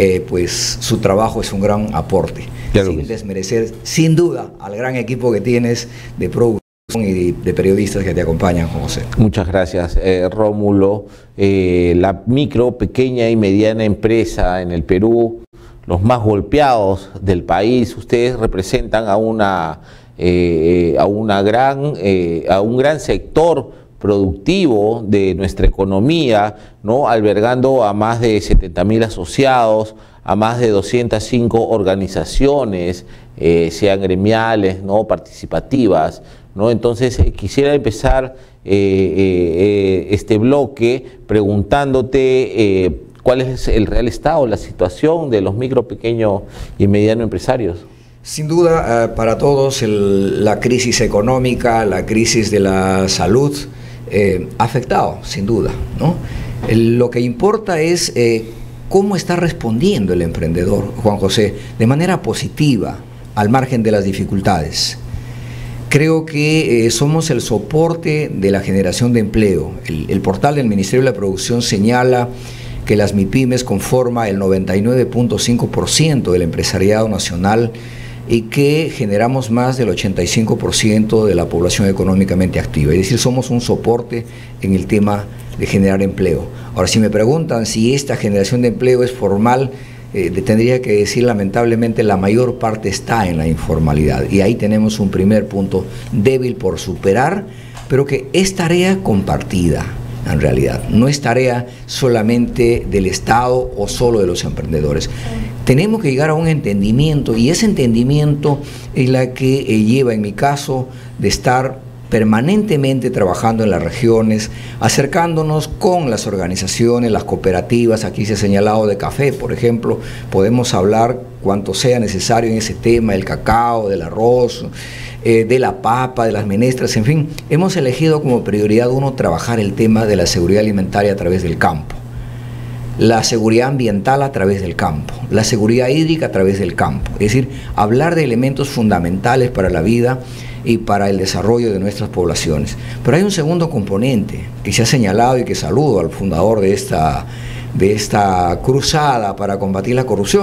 pues su trabajo es un gran aporte, claro, sin desmerecer sin duda al gran equipo que tienes de producción y de periodistas que te acompañan, José. Muchas gracias, Rómulo. La micro, pequeña y mediana empresa en el Perú, los más golpeados del país. Ustedes representan a un gran sector productivo de nuestra economía, ¿no? Albergando a más de 70.000 asociados, a más de 205 organizaciones, sean gremiales, ¿no? Participativas, ¿no? Entonces quisiera empezar este bloque preguntándote cuál es el real estado, la situación de los micro, pequeños y medianos empresarios. Sin duda, para todos la crisis económica, la crisis de la salud ha afectado, sin duda, ¿no? Lo que importa es cómo está respondiendo el emprendedor, Juan José, de manera positiva, al margen de las dificultades. Creo que somos el soporte de la generación de empleo. El portal del Ministerio de la Producción señala que las MIPYMES conforman el 99.5% del empresariado nacional y que generamos más del 85% de la población económicamente activa. Es decir, somos un soporte en el tema de generar empleo. Ahora, si me preguntan si esta generación de empleo es formal, tendría que decir, lamentablemente, la mayor parte está en la informalidad. Y ahí tenemos un primer punto débil por superar, pero que es tarea compartida. En realidad, no es tarea solamente del Estado o solo de los emprendedores. Tenemos que llegar a un entendimiento, y ese entendimiento es la que lleva, en mi caso, de estar permanentemente trabajando en las regiones, acercándonos con las organizaciones, las cooperativas. Aquí se ha señalado de café, por ejemplo, podemos hablar cuanto sea necesario en ese tema, del cacao, del arroz, de la papa, de las menestras, en fin. Hemos elegido como prioridad uno trabajar el tema de la seguridad alimentaria a través del campo, la seguridad ambiental a través del campo, la seguridad hídrica a través del campo. Es decir, hablar de elementos fundamentales para la vida y para el desarrollo de nuestras poblaciones. Pero hay un segundo componente que se ha señalado, y que saludo al fundador de esta cruzada para combatir la corrupción,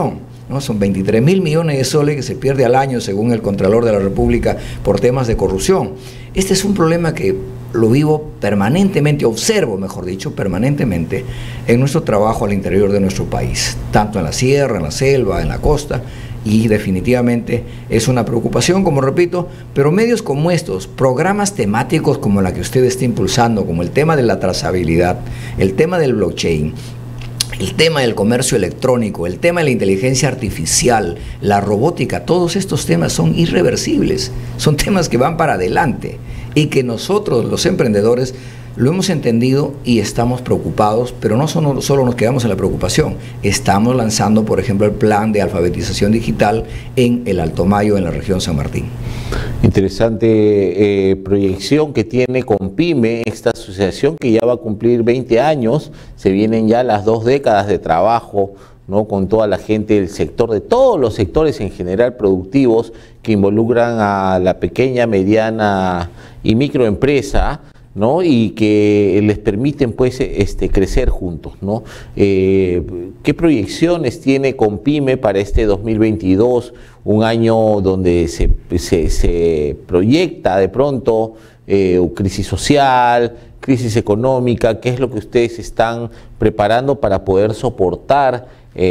¿no? Son 23.000 millones de soles que se pierde al año, según el Contralor de la República, por temas de corrupción. Este es un problema que lo vivo permanentemente, observo, mejor dicho, permanentemente en nuestro trabajo al interior de nuestro país, tanto en la sierra, en la selva, en la costa, y definitivamente es una preocupación, como repito, pero medios como estos, programas temáticos como la que usted está impulsando, como el tema de la trazabilidad, el tema del blockchain, el tema del comercio electrónico, el tema de la inteligencia artificial, la robótica, todos estos temas son irreversibles, son temas que van para adelante y que nosotros, los emprendedores, lo hemos entendido y estamos preocupados, pero no solo nos quedamos en la preocupación, estamos lanzando, por ejemplo, el plan de alfabetización digital en el Alto Mayo, en la región San Martín. Interesante proyección que tiene Compime, esta asociación que ya va a cumplir 20 años, se vienen ya las 2 décadas de trabajo, ¿no? Con toda la gente del sector, de todos los sectores en general productivos que involucran a la pequeña, mediana y microempresa, ¿no? Y que les permiten pues crecer juntos, ¿no? ¿Qué proyecciones tiene Compime para este 2022, un año donde se proyecta de pronto crisis social, crisis económica? ¿Qué es lo que ustedes están preparando para poder soportar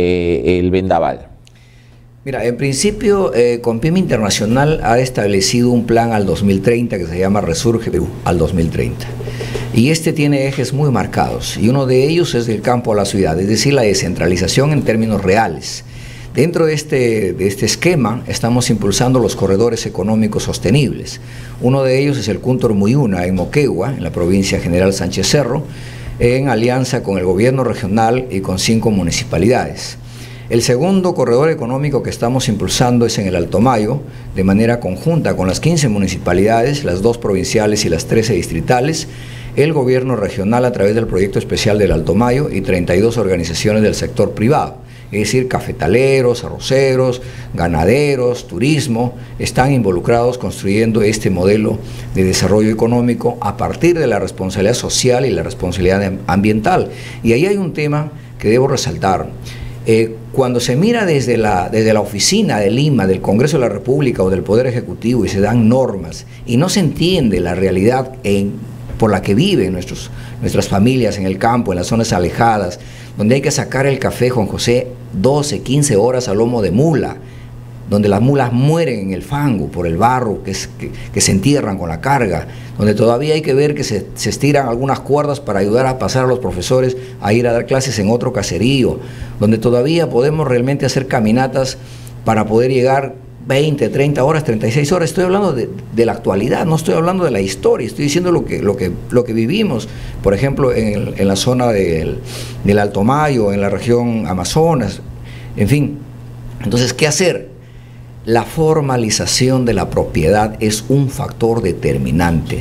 el vendaval? Mira, en principio, Compime Internacional ha establecido un plan al 2030 que se llama Resurge Perú al 2030. Y este tiene ejes muy marcados, y uno de ellos es del campo a la ciudad, es decir, la descentralización en términos reales. Dentro de este esquema estamos impulsando los corredores económicos sostenibles. Uno de ellos es el Cuntor Muyuna en Moquegua, en la provincia General Sánchez Cerro, en alianza con el gobierno regional y con 5 municipalidades. El segundo corredor económico que estamos impulsando es en el Alto Mayo, de manera conjunta con las 15 municipalidades, las 2 provinciales y las 13 distritales, el gobierno regional a través del proyecto especial del Alto Mayo y 32 organizaciones del sector privado, es decir, cafetaleros, arroceros, ganaderos, turismo, están involucrados construyendo este modelo de desarrollo económico a partir de la responsabilidad social y la responsabilidad ambiental. Y ahí hay un tema que debo resaltar. Cuando se mira desde la oficina de Lima, del Congreso de la República o del Poder Ejecutivo y se dan normas y no se entiende la realidad por la que viven nuestras familias en el campo, en las zonas alejadas, donde hay que sacar el café, Juan José, 12, 15 horas a lomo de mula, donde las mulas mueren en el fango por el barro que se entierran con la carga, donde todavía hay que ver que se estiran algunas cuerdas para ayudar a pasar a los profesores a ir a dar clases en otro caserío, donde todavía podemos realmente hacer caminatas para poder llegar 20, 30 horas, 36 horas. Estoy hablando de la actualidad, no estoy hablando de la historia, estoy diciendo lo que vivimos, por ejemplo, en la zona del Alto Mayo, en la región Amazonas, en fin. Entonces, ¿qué hacer? La formalización de la propiedad es un factor determinante.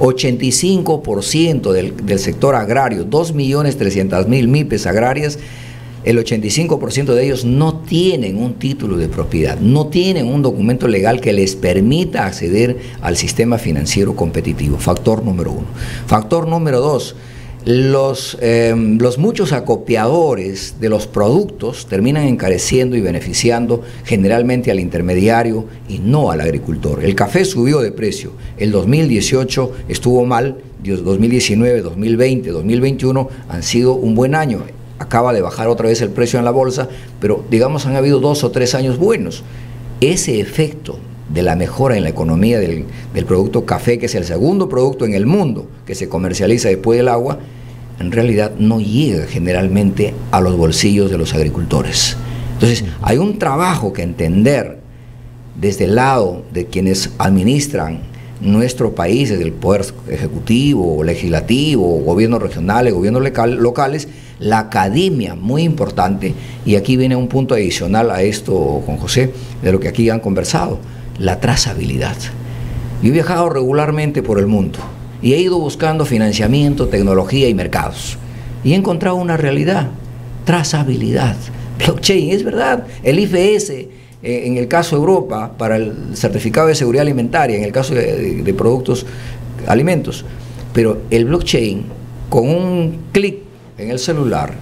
85% del sector agrario, 2.300.000 MIPES agrarias, el 85% de ellos no tienen un título de propiedad, no tienen un documento legal que les permita acceder al sistema financiero competitivo. Factor número 1. Factor número 2. Los muchos acopiadores de los productos terminan encareciendo y beneficiando generalmente al intermediario y no al agricultor. El café subió de precio, el 2018 estuvo mal, 2019, 2020, 2021 han sido un buen año. Acaba de bajar otra vez el precio en la bolsa, pero digamos han habido 2 o 3 años buenos. Ese efecto de la mejora en la economía del producto café, que es el segundo producto en el mundo que se comercializa después del agua, en realidad no llega generalmente a los bolsillos de los agricultores. Entonces, hay un trabajo que entender desde el lado de quienes administran nuestro país, desde el poder ejecutivo, legislativo, gobiernos regionales, gobiernos locales, la academia, muy importante, y aquí viene un punto adicional a esto, Juan José, de lo que aquí han conversado, la trazabilidad. Yo he viajado regularmente por el mundo y he ido buscando financiamiento, tecnología y mercados, y he encontrado una realidad: trazabilidad. Blockchain, es verdad, el IFS, en el caso de Europa, para el certificado de seguridad alimentaria, en el caso de productos, alimentos, pero el blockchain, con un clic en el celular,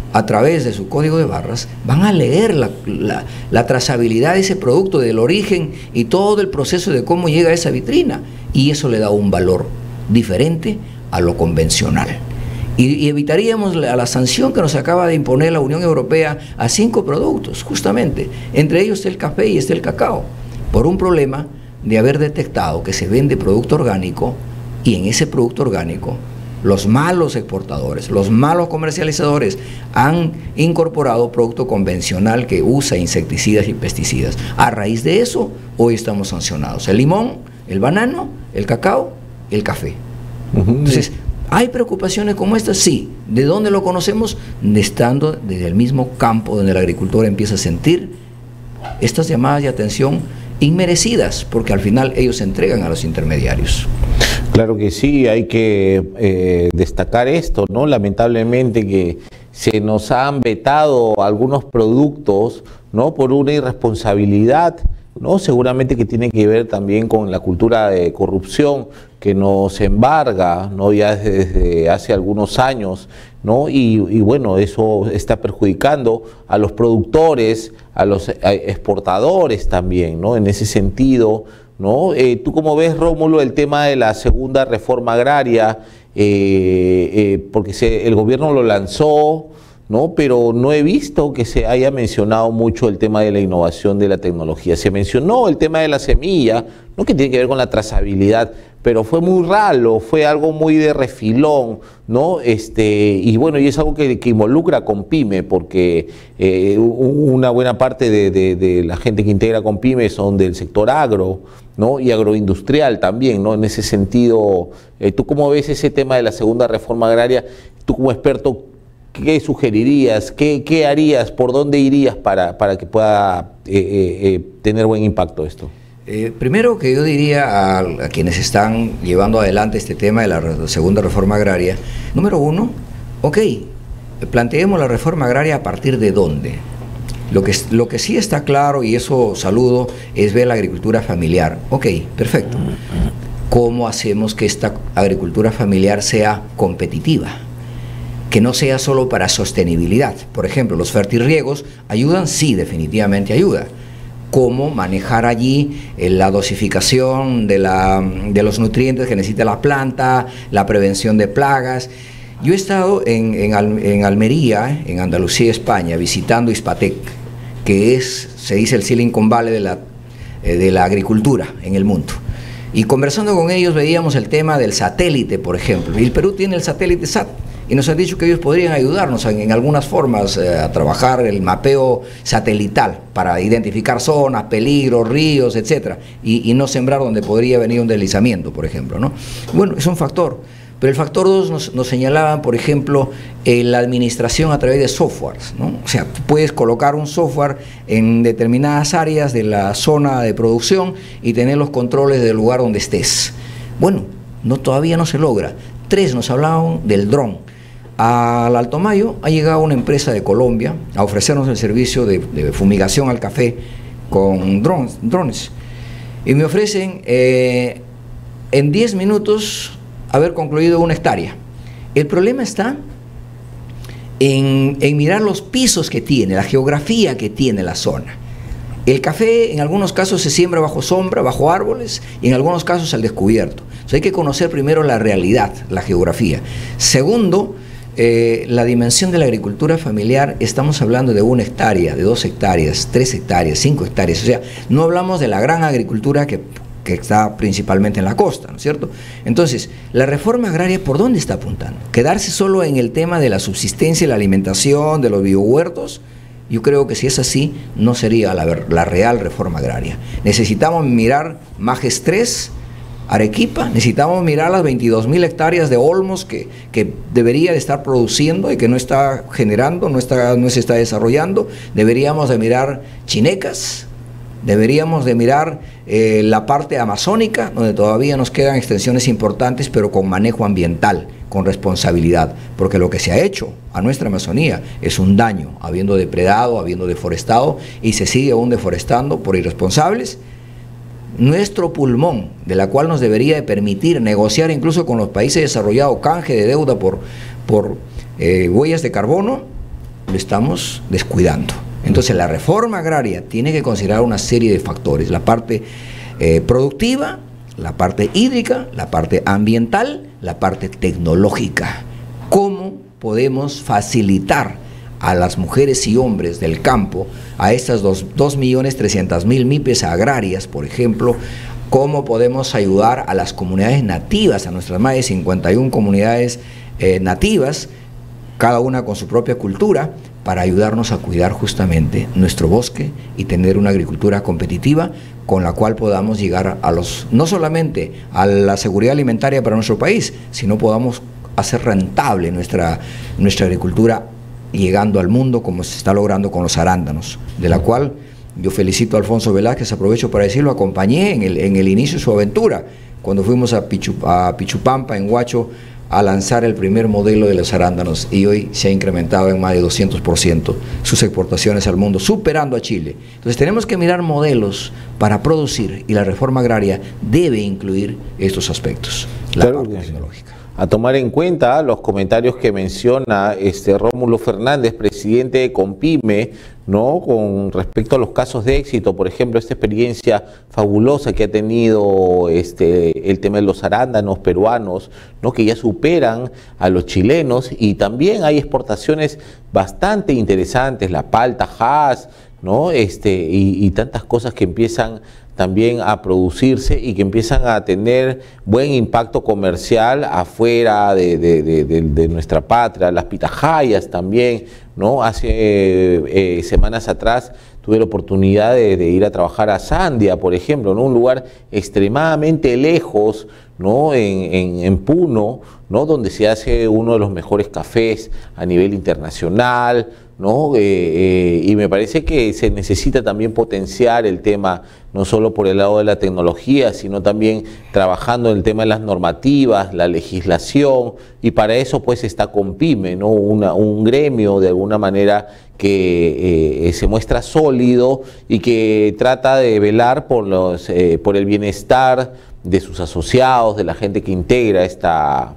a través de su código de barras, van a leer la trazabilidad de ese producto, del origen y todo el proceso de cómo llega a esa vitrina, y eso le da un valor diferente a lo convencional. Y evitaríamos la sanción que nos acaba de imponer la Unión Europea a 5 productos, justamente. Entre ellos está el café y está el cacao, por un problema de haber detectado que se vende producto orgánico, y en ese producto orgánico los malos exportadores, los malos comercializadores han incorporado producto convencional que usa insecticidas y pesticidas. A raíz de eso, hoy estamos sancionados. El limón, el banano, el cacao, el café. Entonces, ¿hay preocupaciones como estas? Sí. ¿De dónde lo conocemos? Estando desde el mismo campo donde el agricultor empieza a sentir estas llamadas de atención inmerecidas, porque al final ellos se entregan a los intermediarios. Claro que sí, hay que destacar esto, ¿no? Lamentablemente que se nos han vetado algunos productos, ¿no? Por una irresponsabilidad, ¿no? Seguramente que tiene que ver también con la cultura de corrupción que nos embarga, ¿no? Ya desde hace algunos años, ¿no? Y bueno, eso está perjudicando a los productores, a los exportadores también, ¿no? En ese sentido, ¿no? ¿Tú cómo ves, Rómulo, el tema de la segunda reforma agraria? Porque el gobierno lo lanzó, ¿no? Pero no he visto que se haya mencionado mucho el tema de la innovación de la tecnología. Se mencionó el tema de la semilla, ¿no? Que tiene que ver con la trazabilidad, pero fue muy raro, fue algo muy de refilón, ¿no? Y bueno, y es algo que involucra con PYME, porque una buena parte de la gente que integra con PYME son del sector agro, ¿no? Y agroindustrial también, ¿no? En ese sentido, ¿tú cómo ves ese tema de la segunda reforma agraria? Tú como experto, ¿qué sugerirías? ¿Qué harías? ¿Por dónde irías para que pueda tener buen impacto esto? Primero que yo diría a quienes están llevando adelante este tema de la segunda reforma agraria, número uno, ok, planteemos la reforma agraria a partir de dónde. Lo que sí está claro, y eso saludo, es ver la agricultura familiar. Ok, perfecto. ¿Cómo hacemos que esta agricultura familiar sea competitiva? Que no sea solo para sostenibilidad. Por ejemplo, los fertirriegos ayudan, sí, definitivamente ayuda. ¿Cómo manejar allí la dosificación de los nutrientes que necesita la planta, la prevención de plagas? Yo he estado en Almería, en Andalucía, España, visitando Hispatec, que se dice el Silicon Valley de la agricultura en el mundo. Y conversando con ellos veíamos el tema del satélite, por ejemplo. Y el Perú tiene el satélite SAT. Y nos han dicho que ellos podrían ayudarnos en algunas formas a trabajar el mapeo satelital para identificar zonas, peligros, ríos, etcétera, y no sembrar donde podría venir un deslizamiento, por ejemplo, ¿no? Bueno, es un factor. Pero el factor 2 nos señalaban, por ejemplo, la administración a través de softwares, ¿no? O sea, tú puedes colocar un software en determinadas áreas de la zona de producción y tener los controles del lugar donde estés. Bueno, todavía no se logra. 3, nos hablaban del dron. Al Alto Mayo ha llegado una empresa de Colombia a ofrecernos el servicio de fumigación al café con drones. Y me ofrecen en 10 minutos haber concluido 1 hectárea. El problema está en mirar los pisos que tiene, la geografía que tiene la zona. El café en algunos casos se siembra bajo sombra, bajo árboles, y en algunos casos al descubierto. Entonces hay que conocer primero la realidad, la geografía. Segundo, la dimensión de la agricultura familiar, estamos hablando de 1 hectárea, de 2 hectáreas, 3 hectáreas, 5 hectáreas. O sea, no hablamos de la gran agricultura que está principalmente en la costa, ¿no es cierto? Entonces, la reforma agraria, ¿por dónde está apuntando? ¿Quedarse solo en el tema de la subsistencia y la alimentación, de los biohuertos? Yo creo que si es así, no sería la real reforma agraria. Necesitamos mirar Majes 3, Arequipa, necesitamos mirar las 22.000 hectáreas de olmos que debería de estar produciendo y que no está generando, no se está desarrollando. Deberíamos de mirar Chinecas, deberíamos de mirar la parte amazónica, donde todavía nos quedan extensiones importantes, pero con manejo ambiental, con responsabilidad, porque lo que se ha hecho a nuestra Amazonía es un daño, habiendo depredado, habiendo deforestado, y se sigue aún deforestando por irresponsables. Nuestro pulmón, de la cual nos debería de permitir negociar incluso con los países desarrollados canje de deuda por huellas de carbono, lo estamos descuidando. Entonces la reforma agraria tiene que considerar una serie de factores, la parte productiva, la parte hídrica, la parte ambiental, la parte tecnológica. ¿Cómo podemos facilitar a las mujeres y hombres del campo, a estas 2.300.000 MIPES agrarias, por ejemplo? ¿Cómo podemos ayudar a las comunidades nativas, a nuestras más de 51 comunidades nativas, cada una con su propia cultura, para ayudarnos a cuidar justamente nuestro bosque y tener una agricultura competitiva con la cual podamos llegar a no solamente a la seguridad alimentaria para nuestro país, sino podamos hacer rentable nuestra agricultura llegando al mundo como se está logrando con los arándanos, de la cual yo felicito a Alfonso Velázquez, aprovecho para decirlo, acompañé en el inicio de su aventura, cuando fuimos a Pichupampa, en Huacho, a lanzar el primer modelo de los arándanos, y hoy se ha incrementado en más de 200% sus exportaciones al mundo, superando a Chile. Entonces tenemos que mirar modelos para producir, y la reforma agraria debe incluir estos aspectos, la parte tecnológica. A tomar en cuenta los comentarios que menciona Rómulo Fernández, presidente de Compime, ¿no? Con respecto a los casos de éxito, por ejemplo, esta experiencia fabulosa que ha tenido el tema de los arándanos peruanos, ¿no? Que ya superan a los chilenos, y también hay exportaciones bastante interesantes, la palta, Hass, ¿no? Y tantas cosas que empiezan también a producirse y que empiezan a tener buen impacto comercial afuera de nuestra patria. Las pitahayas también, ¿no? Hace semanas atrás tuve la oportunidad de ir a trabajar a Sandia, por ejemplo, ¿no? Un lugar extremadamente lejos, ¿no? En Puno, ¿no? Donde se hace uno de los mejores cafés a nivel internacional, ¿no? Y me parece que se necesita también potenciar el tema, no solo por el lado de la tecnología, sino también trabajando en el tema de las normativas, la legislación, y para eso pues está Compime, ¿no? Un gremio de alguna manera que se muestra sólido y que trata de velar por el bienestar de sus asociados, de la gente que integra esta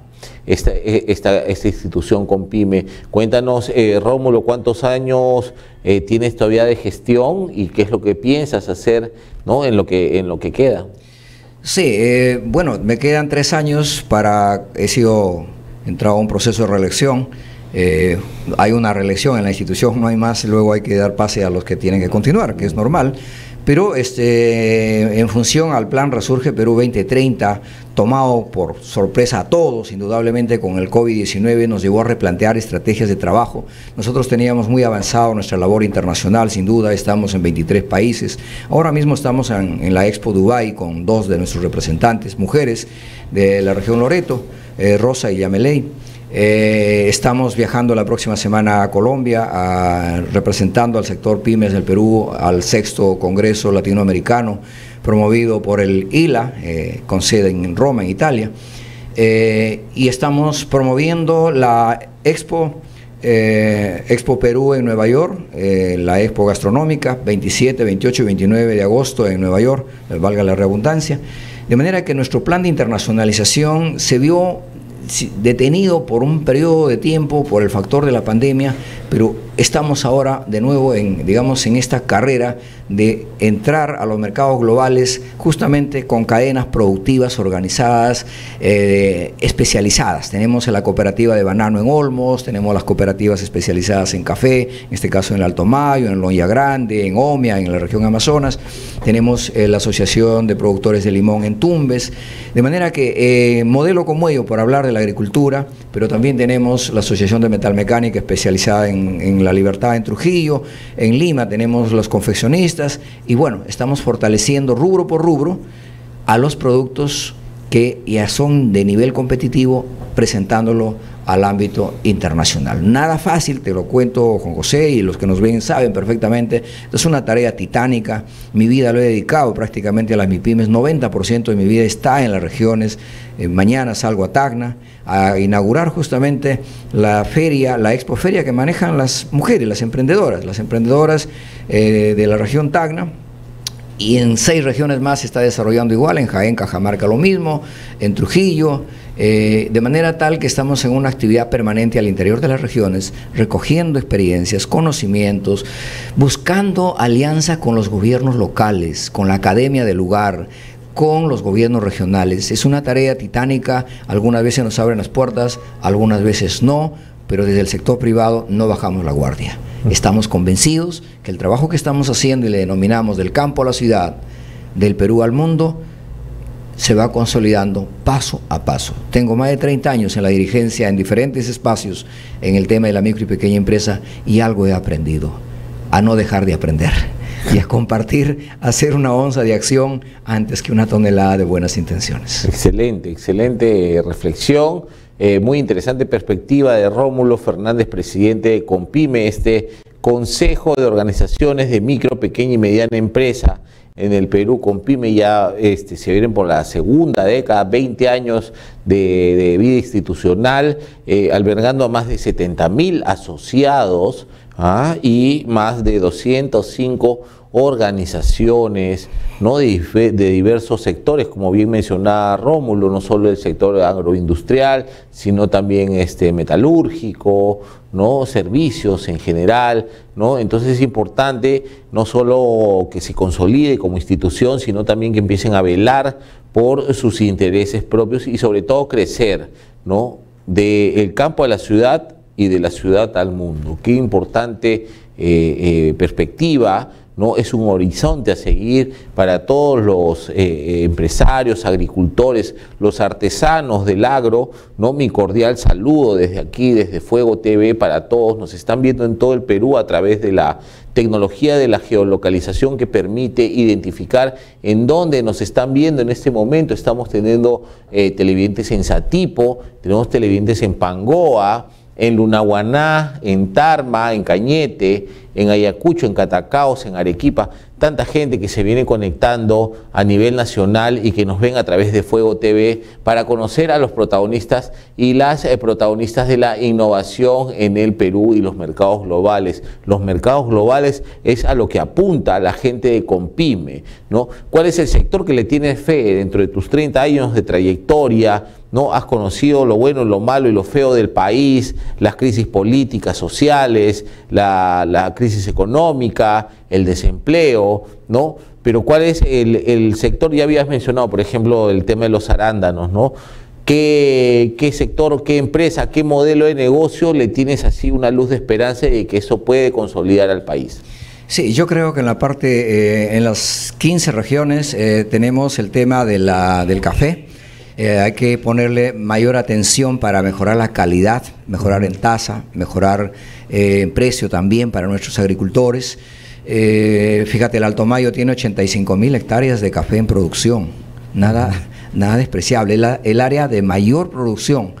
institución Compime. Cuéntanos, Rómulo, ¿cuántos años tienes todavía de gestión y qué es lo que piensas hacer, ¿no? en lo que queda? Sí, bueno, me quedan 3 años entrado a un proceso de reelección. Hay una reelección en la institución, no hay más, luego hay que dar pase a los que tienen que continuar, que es normal. Pero en función al plan Resurge Perú 2030, tomado por sorpresa a todos, indudablemente con el COVID-19 nos llevó a replantear estrategias de trabajo. Nosotros teníamos muy avanzado nuestra labor internacional, sin duda, estamos en 23 países. Ahora mismo estamos en la Expo Dubai con 2 de nuestros representantes, mujeres de la región Loreto, Rosa y Yameley. Estamos viajando la próxima semana a Colombia, representando al sector pymes del Perú al 6º Congreso Latinoamericano promovido por el ILA, con sede en Roma, en Italia, y estamos promoviendo la Expo Perú en Nueva York, la Expo Gastronómica, 27, 28 y 29 de agosto en Nueva York, valga la redundancia, de manera que nuestro plan de internacionalización se vio detenido por un periodo de tiempo por el factor de la pandemia, pero estamos ahora de nuevo en esta carrera de entrar a los mercados globales justamente con cadenas productivas organizadas, especializadas. Tenemos la cooperativa de banano en Olmos, tenemos las cooperativas especializadas en café, en este caso en el Alto Mayo, en Loña Grande, en Omia, en la región Amazonas, tenemos la Asociación de Productores de Limón en Tumbes, de manera que modelo como ello por hablar de la agricultura, pero también tenemos la Asociación de Metalmecánica especializada en La Libertad en Trujillo, en Lima tenemos los confeccionistas, y bueno, estamos fortaleciendo rubro por rubro a los productos que ya son de nivel competitivo, presentándolo al ámbito internacional. Nada fácil, te lo cuento, Juan José, y los que nos ven saben perfectamente, es una tarea titánica. Mi vida lo he dedicado prácticamente a las MIPYMES, 90% de mi vida está en las regiones. Mañana salgo a Tacna a inaugurar justamente la feria, la expoferia que manejan las mujeres, las emprendedoras de la región Tacna. y en 6 regiones más se está desarrollando igual, en Jaén, Cajamarca lo mismo, en Trujillo, de manera tal que estamos en una actividad permanente al interior de las regiones, recogiendo experiencias, conocimientos, buscando alianza con los gobiernos locales, con la academia del lugar, con los gobiernos regionales. Es una tarea titánica, algunas veces nos abren las puertas, algunas veces no, pero desde el sector privado no bajamos la guardia. Estamos convencidos que el trabajo que estamos haciendo y le denominamos del campo a la ciudad, del Perú al mundo, se va consolidando paso a paso. Tengo más de 30 años en la dirigencia en diferentes espacios en el tema de la micro y pequeña empresa y algo he aprendido, a no dejar de aprender y a compartir, a hacer una onza de acción antes que una tonelada de buenas intenciones. Excelente, excelente reflexión, muy interesante perspectiva de Rómulo Fernández, presidente de Compime, este Consejo de Organizaciones de Micro, Pequeña y Mediana Empresa en el Perú. Compime ya se vienen por la segunda década, 20 años de vida institucional, albergando a más de 70.000 asociados y más de 205 organizaciones, ¿no? de diversos sectores, como bien mencionaba Rómulo, no solo el sector agroindustrial, sino también metalúrgico, ¿no? Servicios en general, ¿no? Entonces es importante no solo que se consolide como institución, sino también que empiecen a velar por sus intereses propios y sobre todo crecer, ¿no? Del campo a la ciudad y de la ciudad al mundo. Qué importante perspectiva, ¿no? Es un horizonte a seguir para todos los empresarios, agricultores, los artesanos del agro, ¿no? Mi cordial saludo desde aquí, desde Fuego TV para todos. Nos están viendo en todo el Perú a través de la tecnología de la geolocalización que permite identificar en dónde nos están viendo en este momento. Estamos teniendo televidentes en Satipo, tenemos televidentes en Pangoa, en Lunahuaná, en Tarma, en Cañete, en Ayacucho, en Catacaos, en Arequipa, tanta gente que se viene conectando a nivel nacional y que nos ven a través de Fuego TV para conocer a los protagonistas y las protagonistas de la innovación en el Perú y los mercados globales. Los mercados globales es a lo que apunta la gente de Compime, ¿no? ¿Cuál es el sector que le tienes fe dentro de tus 30 años de trayectoria? ¿No? Has conocido lo bueno, lo malo y lo feo del país, las crisis políticas, sociales, la crisis económica, el desempleo, ¿no? Pero ¿cuál es el sector? Ya habías mencionado, por ejemplo, el tema de los arándanos, ¿no? ¿Qué sector, qué empresa, qué modelo de negocio le tienes así una luz de esperanza de que eso puede consolidar al país? Sí, yo creo que en la parte, en las 15 regiones tenemos el tema del café. Hay que ponerle mayor atención para mejorar la calidad, mejorar en tasa, mejorar en precio también para nuestros agricultores. Fíjate, el Alto Mayo tiene 85.000 hectáreas de café en producción, nada despreciable, el área de mayor producción,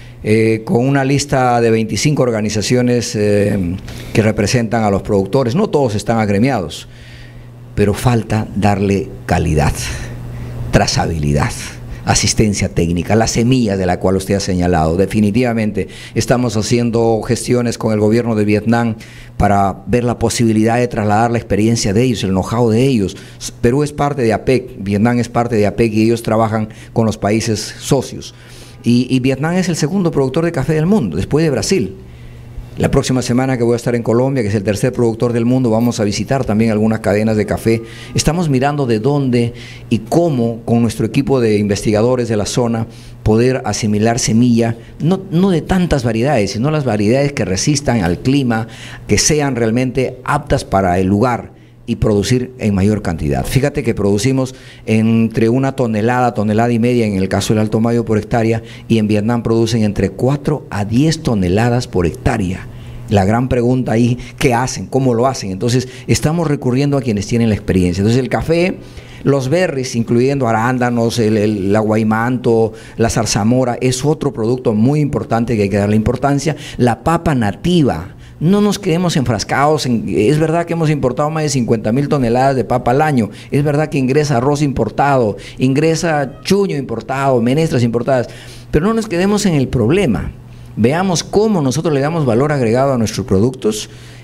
con una lista de 25 organizaciones que representan a los productores. No todos están agremiados, pero falta darle calidad, trazabilidad, asistencia técnica, la semilla de la cual usted ha señalado. Definitivamente estamos haciendo gestiones con el gobierno de Vietnam para ver la posibilidad de trasladar la experiencia de ellos, el know-how de ellos. Perú es parte de APEC, Vietnam es parte de APEC y ellos trabajan con los países socios. Y Vietnam es el segundo productor de café del mundo, después de Brasil. La próxima semana que voy a estar en Colombia, que es el tercer productor del mundo, vamos a visitar también algunas cadenas de café. Estamos mirando de dónde y cómo, con nuestro equipo de investigadores de la zona, poder asimilar semilla, no de tantas variedades, sino las variedades que resistan al clima, que sean realmente aptas para el lugar y producir en mayor cantidad. Fíjate que producimos entre 1 tonelada, tonelada y media en el caso del Alto Mayo por hectárea, y en Vietnam producen entre 4 a 10 toneladas por hectárea. La gran pregunta ahí, ¿qué hacen? ¿Cómo lo hacen? Entonces estamos recurriendo a quienes tienen la experiencia. Entonces el café, los berries, incluyendo arándanos, el aguaymanto, la zarzamora, es otro producto muy importante que hay que darle importancia. La papa nativa. No nos quedemos enfrascados es verdad que hemos importado más de 50.000 toneladas de papa al año, es verdad que ingresa arroz importado, ingresa chuño importado, menestras importadas, pero no nos quedemos en el problema. Veamos cómo nosotros le damos valor agregado a nuestros productos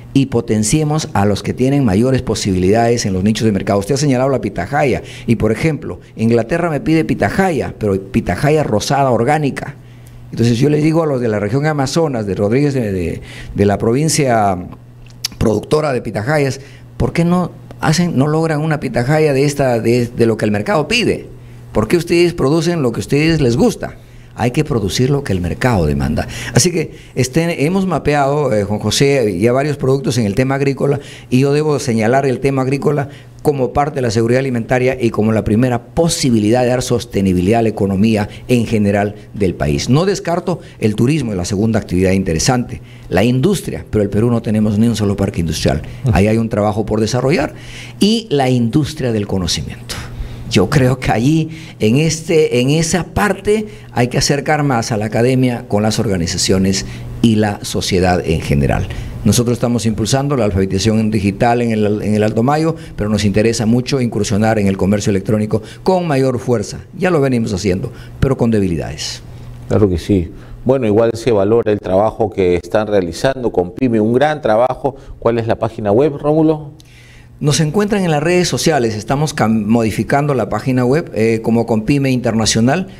y potenciemos a los que tienen mayores posibilidades en los nichos de mercado. Usted ha señalado la pitahaya y, por ejemplo, Inglaterra me pide pitahaya, pero pitahaya rosada orgánica. Entonces yo les digo a los de la región Amazonas, de Rodríguez, de la provincia productora de pitahayas, ¿por qué no logran una pitahaya de lo que el mercado pide? ¿Por qué ustedes producen lo que a ustedes les gusta? Hay que producir lo que el mercado demanda. Así que hemos mapeado, Juan José, ya varios productos en el tema agrícola, y yo debo señalar el tema agrícola como parte de la seguridad alimentaria y como la primera posibilidad de dar sostenibilidad a la economía en general del país. No descarto el turismo, la segunda actividad interesante, la industria, pero el Perú no tenemos ni un solo parque industrial. Ahí hay un trabajo por desarrollar, y la industria del conocimiento. Yo creo que allí, en esa parte, hay que acercar más a la academia con las organizaciones y la sociedad en general. Nosotros estamos impulsando la alfabetización digital en el Alto Mayo, pero nos interesa mucho incursionar en el comercio electrónico con mayor fuerza. Ya lo venimos haciendo, pero con debilidades. Claro que sí. Bueno, igual se valora el trabajo que están realizando con PYME, un gran trabajo. ¿Cuál es la página web, Rómulo? Nos encuentran en las redes sociales, estamos modificando la página web como con PYME Internacional,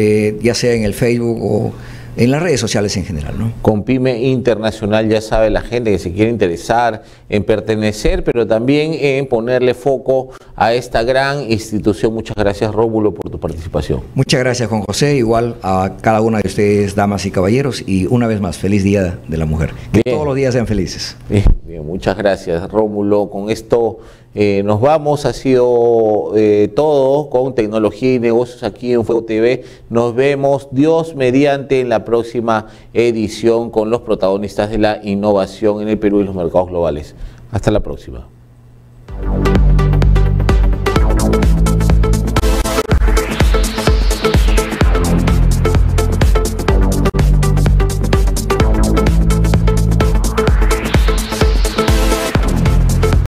ya sea en el Facebook o en las redes sociales en general, ¿no? Con PYME Internacional, ya sabe la gente que se quiere interesar en pertenecer, pero también en ponerle foco a esta gran institución. Muchas gracias, Rómulo, por tu participación. Muchas gracias, Juan José, igual a cada una de ustedes, damas y caballeros, y una vez más, feliz Día de la Mujer. Que todos los días sean felices. Bien, muchas gracias, Rómulo. Con esto nos vamos. Ha sido todo con tecnología y negocios aquí en Fuego TV. Nos vemos, Dios mediante, en la próxima edición con los protagonistas de la innovación en el Perú y los mercados globales. Hasta la próxima.